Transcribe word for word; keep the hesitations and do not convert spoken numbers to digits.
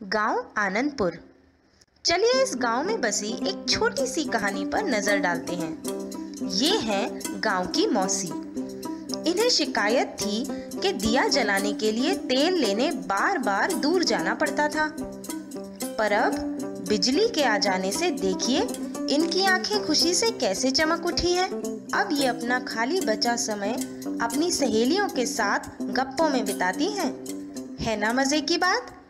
गांव आनंदपुर। चलिए इस गांव में बसी एक छोटी सी कहानी पर नजर डालते हैं। ये है गांव की मौसी। इन्हें शिकायत थी कि दिया जलाने के लिए तेल लेने बार बार दूर जाना पड़ता था, पर अब बिजली के आ जाने से देखिए इनकी आंखें खुशी से कैसे चमक उठी हैं। अब ये अपना खाली बचा समय अपनी सहेलियों के साथ गप्पों में बिताती हैं। है ना मजे की बात।